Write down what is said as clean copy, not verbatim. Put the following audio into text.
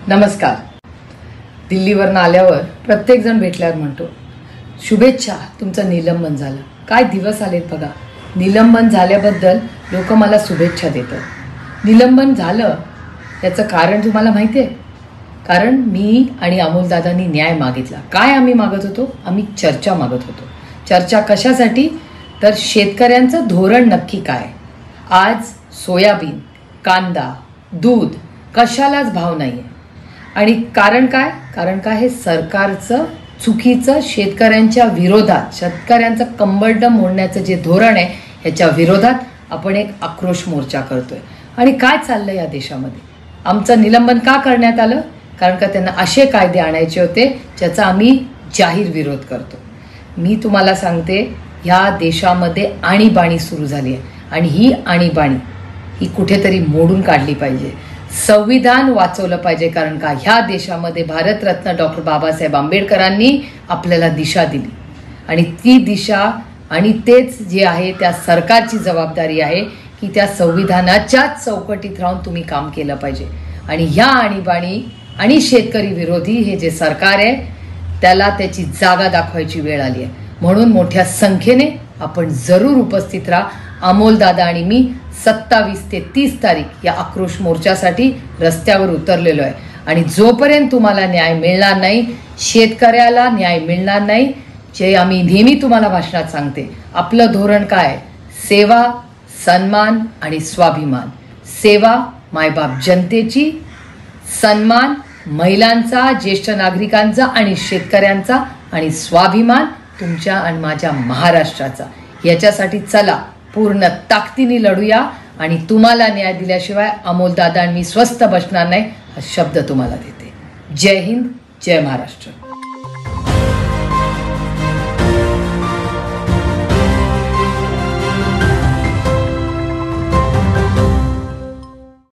नमस्कार. दिल्लीवरून आल्यावर प्रत्येक जण भेटल्यावर म्हणतो शुभेच्छा, तुमचं निलंबन झालं. काय दिवस आलेत बघा. निलंबन झाल्याबद्दल लोक मला शुभेच्छा देतात. निलंबन झालं याचं कारण तुम्हाला माहिती आहे? कारण मी आणि अमोलदादांनी न्याय मागितला. काय आम्ही मागत होतो? आम्ही चर्चा मागत होतो. चर्चा कशासाठी? तर शेतकऱ्यांचं धोरण नक्की काय. आज सोयाबीन, कांदा, दूध कशालाच भाव नाही आहे. आणि कारण काय? कारण काय? हे सरकारचं चुकीचं शेतकऱ्यांच्या विरोधात, शेतकऱ्यांचं कंबरडं मोडण्याचं जे धोरण आहे ह्याच्या विरोधात आपण एक आक्रोश मोर्चा करतोय. आणि काय चाललं या देशामध्ये? आमचं निलंबन का करण्यात आलं? कारण का त्यांना असे कायदे आणायचे होते ज्याचा आम्ही जाहीर विरोध करतो. मी तुम्हाला सांगते, ह्या देशामध्ये आणीबाणी सुरू झाली आहे आणि ही आणीबाणी ही कुठेतरी मोडून काढली पाहिजे. संविधान वाचवलं पाहिजे. कारण का ह्या देशामध्ये भारतरत्न डॉक्टर बाबासाहेब आंबेडकरांनी आपल्याला दिशा दिली आणि ती दिशा आणि तेच जे आहे त्या सरकारची जबाबदारी आहे की त्या संविधानाच्याच चौकटीत राहून तुम्ही काम केलं पाहिजे. आणि ह्या आणीबाणी आणि शेतकरी विरोधी हे जे सरकार आहे त्याला त्याची जागा दाखवायची वेळ आली आहे. म्हणून मोठ्या संख्येने आपण जरूर उपस्थित राहा. अमोलदादा आणि मी 27 ते 30 तारीख या आक्रोश मोर्चासाठी रस्त्यावर उतरलेलो आहे. आणि जोपर्यंत तुम्हाला न्याय मिळणार नाही, शेतकऱ्याला न्याय मिळणार नाही, जे आम्ही नेहमी तुम्हाला भाषणात सांगते, आपलं धोरण काय? सेवा, सन्मान आणि स्वाभिमान. सेवा मायबाप जनतेची, सन्मान महिलांचा, ज्येष्ठ नागरिकांचा आणि शेतकऱ्यांचा, आणि स्वाभिमान तुमच्या आणि माझ्या महाराष्ट्राचा. याच्यासाठी चला पूर्ण ताकदीने लढूया. आणि तुम्हाला न्याय दिल्याशिवाय अमोलदादा आणि मी स्वस्थ बसणार नाही हा शब्द तुम्हाला देते. जय हिंद, जय महाराष्ट्र.